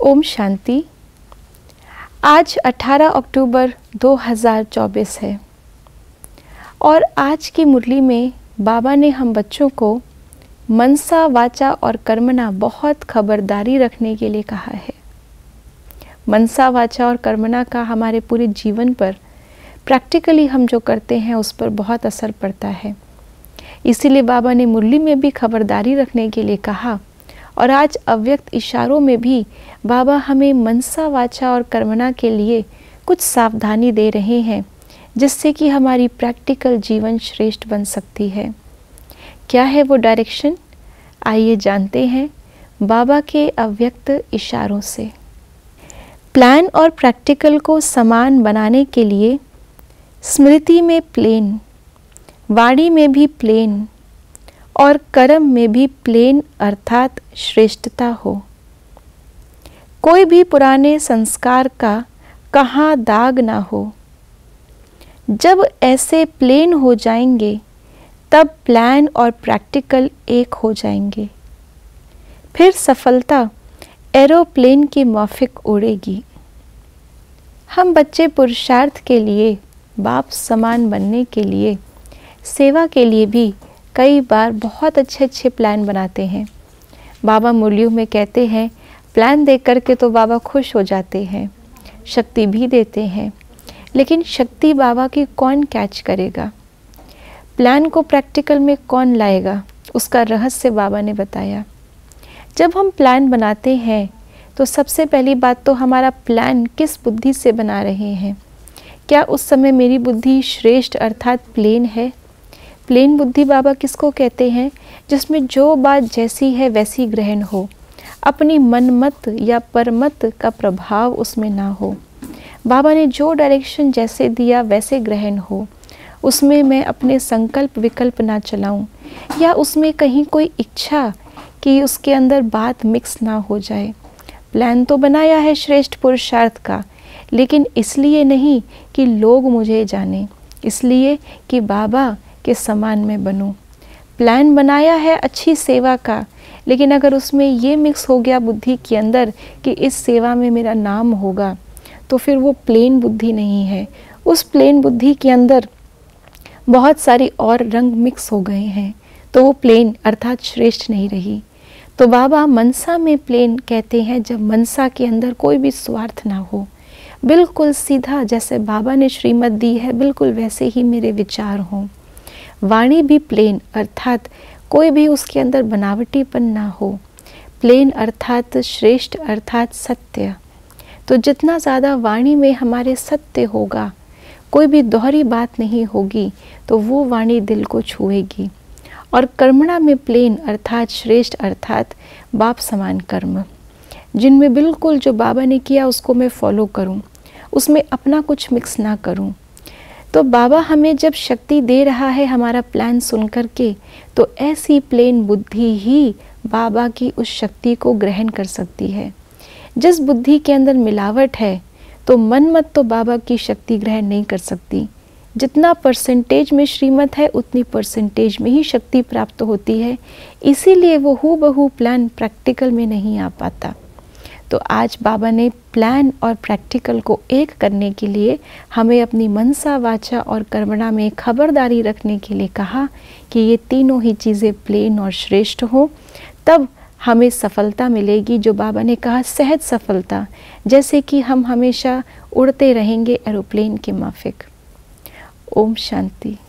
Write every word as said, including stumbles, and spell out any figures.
ओम शांति। आज अठारह अक्टूबर दो हज़ार चौबीस है और आज की मुरली में बाबा ने हम बच्चों को मनसा वाचा और कर्मणा बहुत खबरदारी रखने के लिए कहा है। मनसा वाचा और कर्मणा का हमारे पूरे जीवन पर प्रैक्टिकली हम जो करते हैं उस पर बहुत असर पड़ता है। इसीलिए बाबा ने मुरली में भी खबरदारी रखने के लिए कहा और आज अव्यक्त इशारों में भी बाबा हमें मनसा वाचा और कर्मणा के लिए कुछ सावधानी दे रहे हैं, जिससे कि हमारी प्रैक्टिकल जीवन श्रेष्ठ बन सकती है। क्या है वो डायरेक्शन? आइए जानते हैं बाबा के अव्यक्त इशारों से। प्लान और प्रैक्टिकल को समान बनाने के लिए स्मृति में प्लेन, वाणी में भी प्लेन और कर्म में भी प्लेन अर्थात श्रेष्ठता हो। कोई भी पुराने संस्कार का कहाँ दाग ना हो। जब ऐसे प्लेन हो जाएंगे तब प्लान और प्रैक्टिकल एक हो जाएंगे। फिर सफलता एरोप्लेन की माफिक उड़ेगी। हम बच्चे पुरुषार्थ के लिए, बाप समान बनने के लिए, सेवा के लिए भी कई बार बहुत अच्छे अच्छे प्लान बनाते हैं। बाबा मुरलियों में कहते हैं प्लान देख कर के तो बाबा खुश हो जाते हैं, शक्ति भी देते हैं, लेकिन शक्ति बाबा की कौन कैच करेगा? प्लान को प्रैक्टिकल में कौन लाएगा? उसका रहस्य बाबा ने बताया। जब हम प्लान बनाते हैं तो सबसे पहली बात तो हमारा प्लान किस बुद्धि से बना रहे हैं। क्या उस समय मेरी बुद्धि श्रेष्ठ अर्थात प्लेन है? प्लेन बुद्धि बाबा किसको कहते हैं? जिसमें जो बात जैसी है वैसी ग्रहण हो, अपनी मनमत या परमत का प्रभाव उसमें ना हो। बाबा ने जो डायरेक्शन जैसे दिया वैसे ग्रहण हो, उसमें मैं अपने संकल्प विकल्प ना चलाऊं, या उसमें कहीं कोई इच्छा कि उसके अंदर बात मिक्स ना हो जाए। प्लान तो बनाया है श्रेष्ठ पुरुषार्थ का, लेकिन इसलिए नहीं कि लोग मुझे जाने, इसलिए कि बाबा के समान में बनूं। प्लान बनाया है अच्छी सेवा का, लेकिन अगर उसमें ये मिक्स हो गया बुद्धि के अंदर कि इस सेवा में मेरा नाम होगा, तो फिर वो प्लेन बुद्धि नहीं है। उस प्लेन बुद्धि के अंदर बहुत सारी और रंग मिक्स हो गए हैं, तो वो प्लेन अर्थात श्रेष्ठ नहीं रही। तो बाबा मनसा में प्लेन कहते हैं जब मनसा के अंदर कोई भी स्वार्थ ना हो, बिल्कुल सीधा जैसे बाबा ने श्रीमत दी है बिल्कुल वैसे ही मेरे विचार हों। वाणी भी प्लेन अर्थात कोई भी उसके अंदर बनावटीपन ना हो। प्लेन अर्थात श्रेष्ठ अर्थात सत्य। तो जितना ज़्यादा वाणी में हमारे सत्य होगा, कोई भी दोहरी बात नहीं होगी, तो वो वाणी दिल को छुएगी। और कर्मणा में प्लेन अर्थात श्रेष्ठ अर्थात बाप समान कर्म, जिनमें बिल्कुल जो बाबा ने किया उसको मैं फॉलो करूं, उसमें अपना कुछ मिक्स ना करूं। तो बाबा हमें जब शक्ति दे रहा है हमारा प्लान सुन कर के, तो ऐसी प्लेन बुद्धि ही बाबा की उस शक्ति को ग्रहण कर सकती है। जिस बुद्धि के अंदर मिलावट है तो मन मत तो बाबा की शक्ति ग्रहण नहीं कर सकती। जितना परसेंटेज में श्रीमत है उतनी परसेंटेज में ही शक्ति प्राप्त होती है, इसीलिए वो हूबहू प्लान प्रैक्टिकल में नहीं आ पाता। तो आज बाबा ने प्लान और प्रैक्टिकल को एक करने के लिए हमें अपनी मनसा वाचा और कर्मणा में खबरदारी रखने के लिए कहा कि ये तीनों ही चीज़ें प्लेन और श्रेष्ठ हो, तब हमें सफलता मिलेगी। जो बाबा ने कहा सहज सफलता, जैसे कि हम हमेशा उड़ते रहेंगे एरोप्लेन के माफिक। ओम शांति।